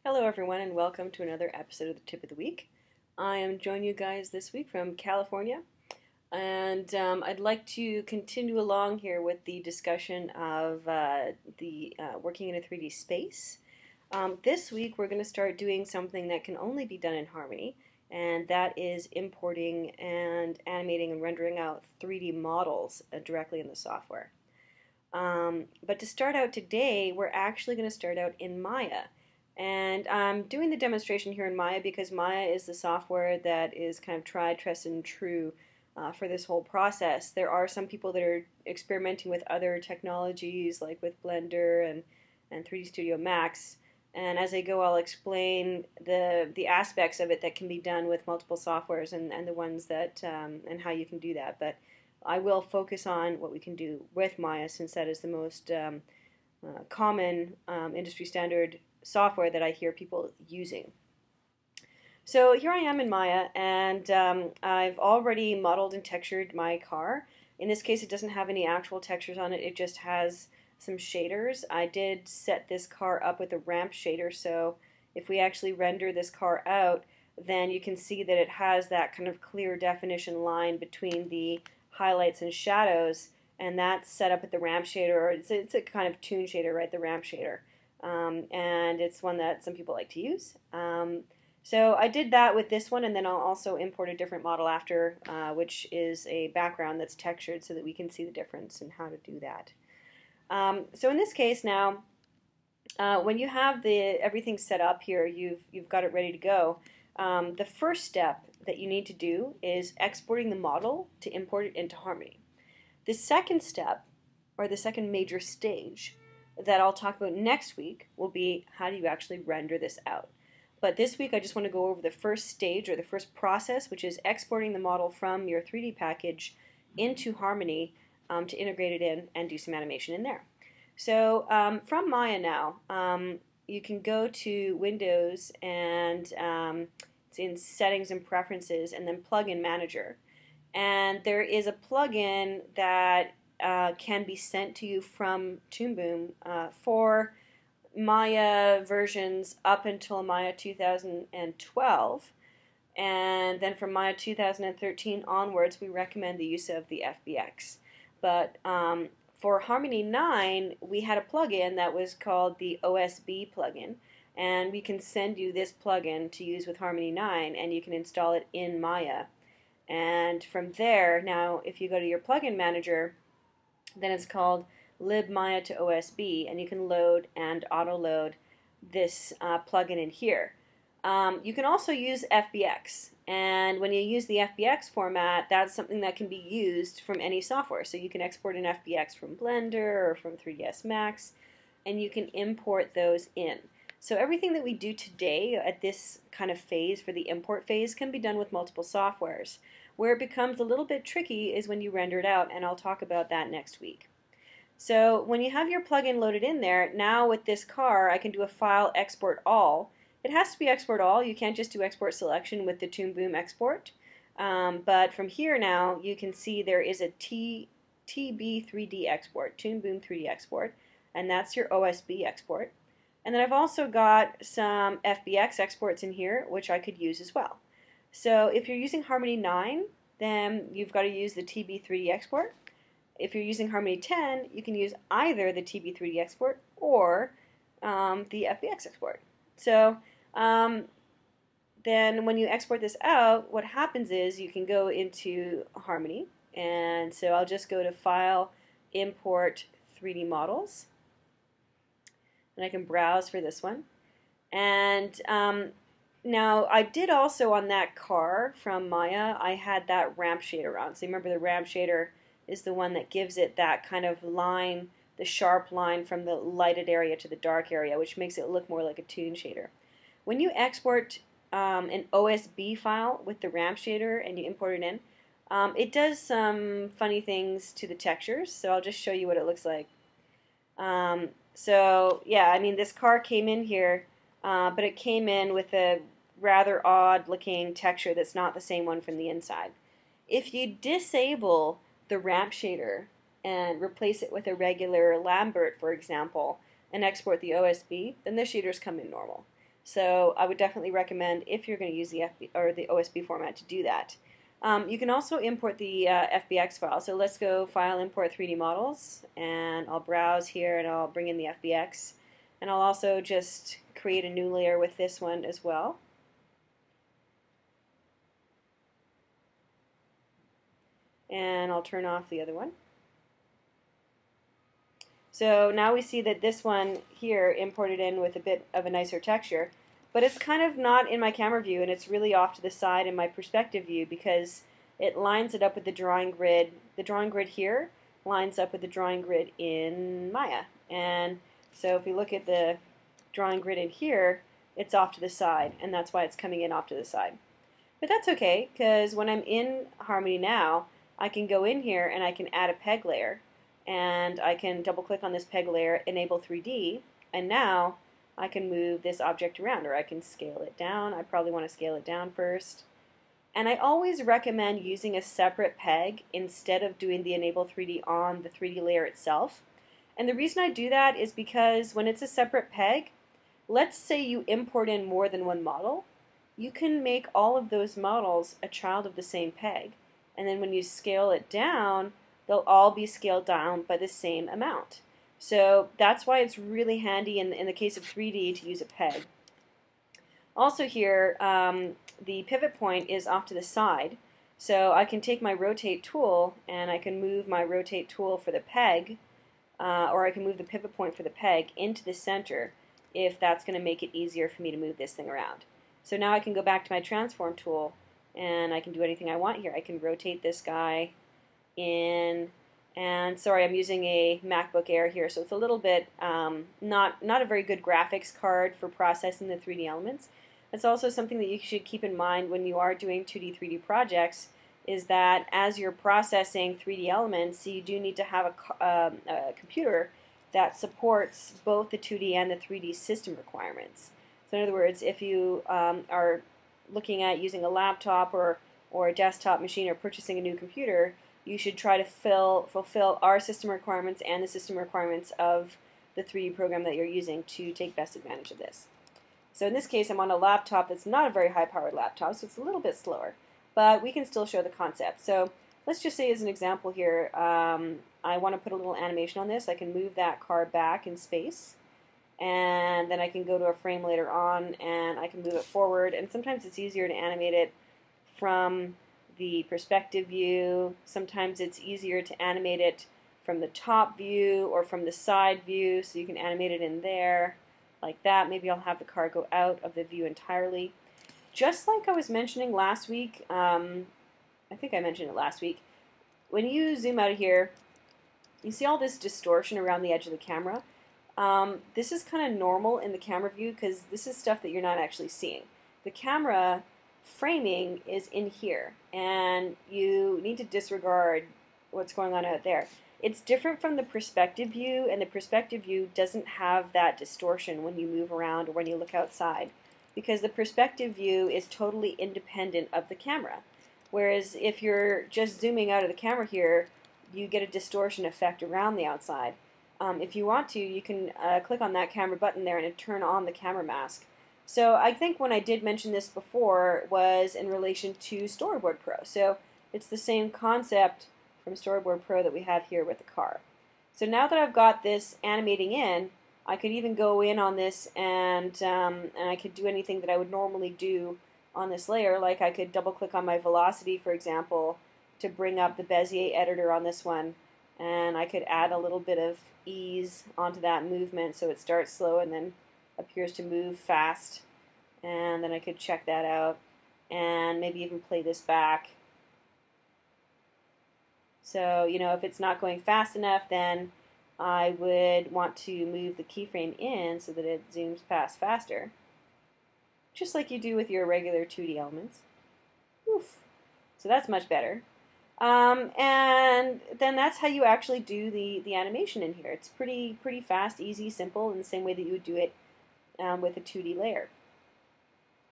Hello everyone and welcome to another episode of the Tip of the Week. I am joining you guys this week from California and I'd like to continue along here with the discussion of working in a 3D space. This week we're going to start doing something that can only be done in Harmony, and that is importing and animating and rendering out 3D models directly in the software. But to start out today, we're actually going to start out in Maya. And I'm doing the demonstration here in Maya because Maya is the software that is kind of tried, tested, and true for this whole process. There are some people that are experimenting with other technologies like with Blender and 3D Studio Max. And as I go, I'll explain the aspects of it that can be done with multiple softwares and the ones that and how you can do that. But I will focus on what we can do with Maya since that is the most common industry standard software that I hear people using. So here I am in Maya, and I've already modeled and textured my car. In this case, it doesn't have any actual textures on it, it just has some shaders. I did set this car up with a rampshader, so if we actually render this car out, then you can see that it has that kind of clear definition line between the highlights and shadows, and that's set up with the rampshader, or it's a kind of toon shader, right, the rampshader. And it's one that some people like to use. So I did that with this one, and then I'll also import a different model after, which is a background that's textured so that we can see the difference and how to do that. So in this case now, when you have everything set up here, you've got it ready to go. The first step that you need to do is exporting the model to import it into Harmony. The second step, or the second major stage, that I'll talk about next week will be how do you actually render this out. But this week I just want to go over the first stage, or the first process, which is exporting the model from your 3D package into Harmony to integrate it in and do some animation in there. So from Maya now, you can go to Windows and it's in Settings and Preferences, and then Plugin Manager. And there is a plugin that can be sent to you from Toon Boom for Maya versions up until Maya 2012, and then from Maya 2013 onwards we recommend the use of the FBX. But for Harmony 9 we had a plugin that was called the OSB plugin, and we can send you this plugin to use with Harmony 9, and you can install it in Maya. And from there, now if you go to your plugin manager, then it's called libmaya to OSB, and you can load and auto-load this plugin in here. You can also use FBX, and when you use the FBX format, that's something that can be used from any software. So you can export an FBX from Blender or from 3ds Max, and you can import those in. So everything that we do today at this kind of phase, for the import phase, can be done with multiple softwares. Where it becomes a little bit tricky is when you render it out, and I'll talk about that next week. So when you have your plugin loaded in there, now with this car I can do a file export all. It has to be export all, you can't just do export selection with the Toon Boom export. But from here now you can see there is a TB3D export, Toon Boom 3D export, and that's your OSB export. And then I've also got some FBX exports in here which I could use as well. So if you're using Harmony 9, then you've got to use the TB3D export. If you're using Harmony 10, you can use either the TB3D export or the FBX export. So then when you export this out, what happens is you can go into Harmony, and so I'll just go to File, Import 3D Models, and I can browse for this one. And now, I did also on that car from Maya, I had that ramp shader on. So you remember the ramp shader is the one that gives it that kind of line, the sharp line from the lighted area to the dark area, which makes it look more like a toon shader. When you export an OSB file with the ramp shader and you import it in, it does some funny things to the textures, so I'll just show you what it looks like. So yeah, I mean this car came in here, but it came in with a rather odd looking texture that's not the same one from the inside. If you disable the ramp shader and replace it with a regular Lambert, for example, and export the OSB, then the shaders come in normal. So I would definitely recommend, if you're going to use the the OSB format, to do that. You can also import the FBX file. So let's go File, Import 3D Models, and I'll browse here and I'll bring in the FBX. And I'll also just create a new layer with this one as well. And I'll turn off the other one. So now we see that this one here imported in with a bit of a nicer texture, but it's kind of not in my camera view, and it's really off to the side in my perspective view because it lines it up with the drawing grid. The drawing grid here lines up with the drawing grid in Maya. And so if we look at the drawing grid in here, it's off to the side, and that's why it's coming in off to the side. But that's okay, because when I'm in Harmony now, I can go in here and I can add a peg layer, and I can double click on this peg layer, enable 3D, and now I can move this object around, or I can scale it down. I probably want to scale it down first. And I always recommend using a separate peg instead of doing the enable 3D on the 3D layer itself. And the reason I do that is because when it's a separate peg, let's say you import in more than one model, you can make all of those models a child of the same peg. And then when you scale it down, they'll all be scaled down by the same amount. So that's why it's really handy in the case of 3D to use a peg. Also here, the pivot point is off to the side. So I can take my rotate tool and I can move my rotate tool for the peg, or I can move the pivot point for the peg into the center if that's going to make it easier for me to move this thing around. So now I can go back to my transform tool and I can do anything I want here. I can rotate this guy in, and sorry, I'm using a MacBook Air here, so it's a little bit not a very good graphics card for processing the 3D elements. That's also something that you should keep in mind when you are doing 2D, 3D projects, is that as you're processing 3D elements, you do need to have a computer that supports both the 2D and the 3D system requirements. So in other words, if you are looking at using a laptop or a desktop machine or purchasing a new computer, you should try to fulfill our system requirements and the system requirements of the 3D program that you're using to take best advantage of this. So in this case, I'm on a laptop that's not a very high-powered laptop, so it's a little bit slower, but we can still show the concept. So let's just say as an example here, I want to put a little animation on this. I can move that car back in space, and then I can go to a frame later on and I can move it forward, and sometimes it's easier to animate it from the perspective view. Sometimes it's easier to animate it from the top view or from the side view, so you can animate it in there like that. Maybe I'll have the car go out of the view entirely. Just like I was mentioning last week, I think I mentioned it last week, when you zoom out of here, you see all this distortion around the edge of the camera. This is kind of normal in the camera view because this is stuff that you're not actually seeing. The camera framing is in here, and you need to disregard what's going on out there. It's different from the perspective view, and the perspective view doesn't have that distortion when you move around or when you look outside, because the perspective view is totally independent of the camera. Whereas if you're just zooming out of the camera here, you get a distortion effect around the outside. If you want to, you can click on that camera button there and it'll turn on the camera mask. So I think when I did mention this before was in relation to Storyboard Pro. So it's the same concept from Storyboard Pro that we have here with the car. So now that I've got this animating in, I could even go in on this and I could do anything that I would normally do on this layer. Like I could double click on my velocity, for example, to bring up the Bezier editor on this one, and I could add a little bit of ease onto that movement so it starts slow and then appears to move fast, and then I could check that out and maybe even play this back. So, you know, if it's not going fast enough, then I would want to move the keyframe in so that it zooms past faster, just like you do with your regular 2D elements. Oof. So that's much better. And then that's how you actually do the animation in here. It's pretty fast, easy, simple, in the same way that you would do it with a 2D layer.